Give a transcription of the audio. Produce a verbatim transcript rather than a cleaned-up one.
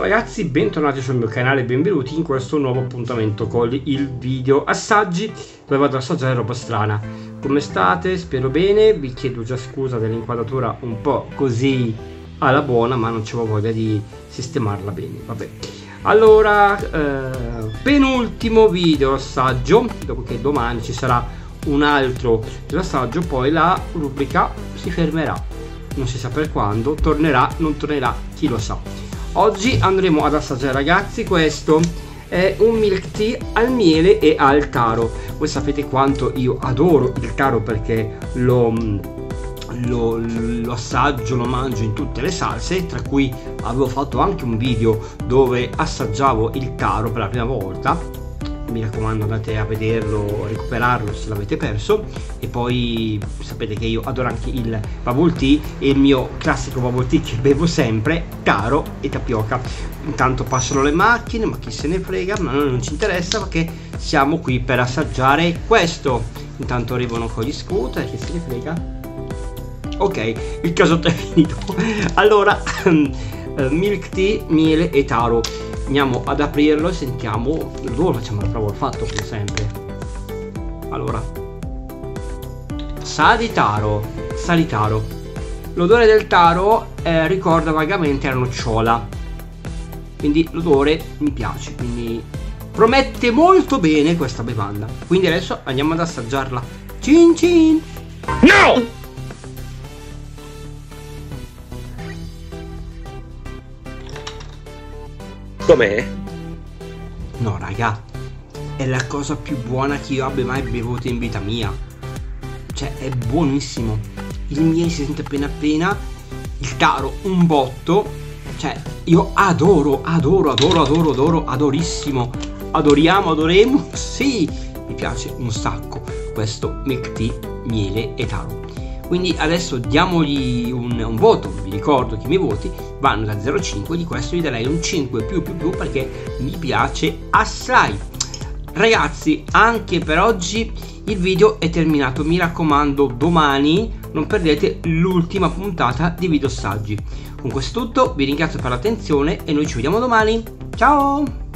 ragazzi, bentornati sul mio canale e benvenuti in questo nuovo appuntamento con il video assaggi dove vado ad assaggiare roba strana. Come state? Spero bene, vi chiedo già scusa dell'inquadratura un po' così alla buona, ma non c'avevo voglia di sistemarla bene, vabbè. Allora, eh, penultimo video assaggio, dopo che domani ci sarà un altro assaggio, poi la rubrica si fermerà, non si sa per quando, tornerà, non tornerà, chi lo sa. Oggi andremo ad assaggiare, ragazzi, questo è un milk tea al miele e al taro. Voi sapete quanto io adoro il taro perché lo, lo, lo assaggio, lo mangio in tutte le salse, tra cui avevo fatto anche un video dove assaggiavo il taro per la prima volta. Mi raccomando, andate a vederlo, a recuperarlo se l'avete perso. E poi sapete che io adoro anche il bubble tea, e il mio classico bubble tea che bevo sempre, taro e tapioca. Intanto passano le macchine, ma chi se ne frega, ma a noi non ci interessa perché siamo qui per assaggiare questo. Intanto arrivano con gli scooter, chi se ne frega. Ok, il casotto è finito. Allora, milk tea, miele e taro. Andiamo ad aprirlo e sentiamo l'odore, facciamo la prova olfatto come sempre. Allora, sa di taro, sa di taro. L'odore del taro eh, ricorda vagamente la nocciola, quindi l'odore mi piace, quindi promette molto bene questa bevanda. Quindi adesso andiamo ad assaggiarla. Cin cin! No! Com'è? No, raga, è la cosa più buona che io abbia mai bevuto in vita mia. Cioè, è buonissimo. Il miele si sente appena appena, il taro un botto. Cioè, io adoro, adoro, adoro, adoro, adoro, adorissimo. Adoriamo, adoremo, sì, mi piace un sacco questo milk tea, miele e taro. Quindi adesso diamogli un, un voto. Vi ricordo che i miei voti vanno da zero a cinque, di questo gli darei un cinque più più più perché mi piace assai. Ragazzi, anche per oggi il video è terminato, mi raccomando domani non perdete l'ultima puntata di video assaggi. Con questo è tutto, vi ringrazio per l'attenzione e noi ci vediamo domani, ciao!